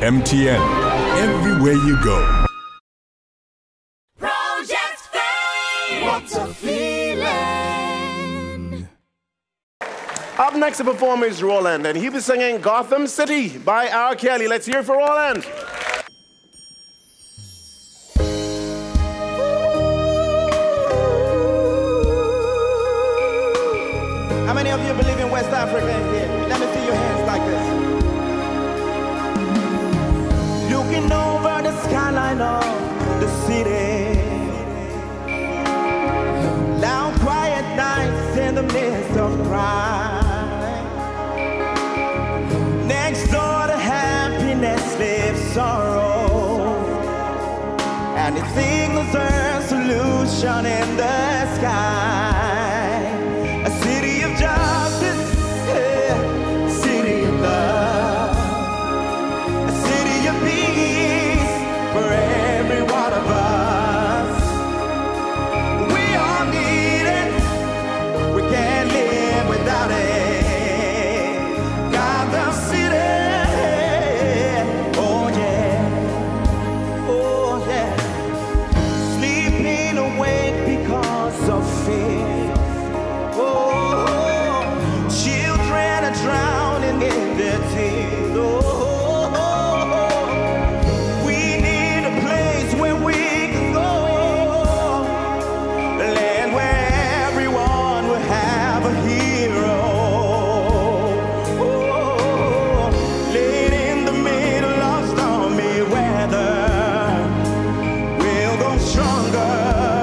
MTN, everywhere you go. Project Fame! What's a feeling? Up next to perform is Roland, and he'll be singing Gotham City by R. Kelly. Let's hear it for Roland. How many of you believe in West Africa in here? Let me see your hands like this. Looking over the skyline of the city, loud quiet nights in the midst of crime. Next door to happiness lives sorrow, and it signals a solution in the sky. A city of justice, yeah. City of love, a city of peace for every one of us. We all need it, we can't live without it. Gotham City, oh yeah, oh yeah. Sleeping awake because of fear. Drowning in their tears. Oh, we need a place where we can go, a land where everyone will have a hero. Oh, late in the middle of stormy weather, we'll go stronger.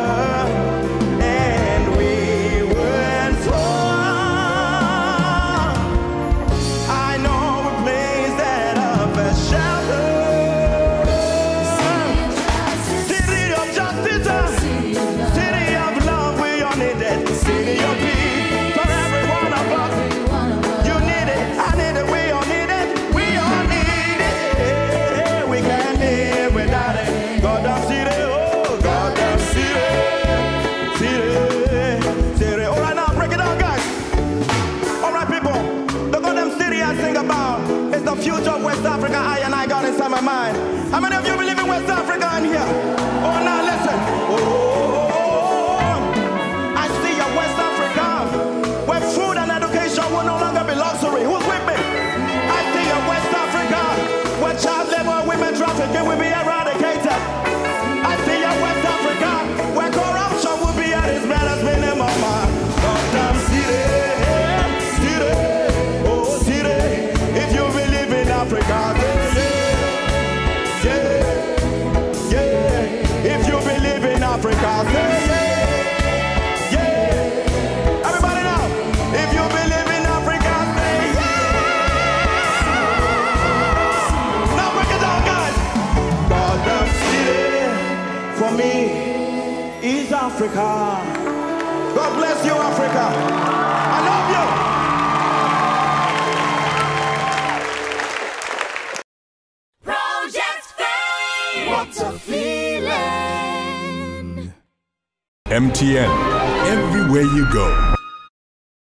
Future of West Africa, I got inside my mind. How many of you believe in West Africa in here? Oh, now listen. Oh, I see a West Africa where food and education will no longer be luxury. Who's with me? I see a West Africa where child labor and women trafficking will be eradicated. I see a West Africa where corruption will be at its barest minimum. Gotham City, city, oh city. If you believe in Africa, yeah, yeah. If you believe in Africa, yeah, yeah. Everybody now, if you believe in Africa, say yeah. Now break it down, guys. Gotham City, for me, is Africa. God bless you, Africa. I love you. What's a feeling? MTN, everywhere you go.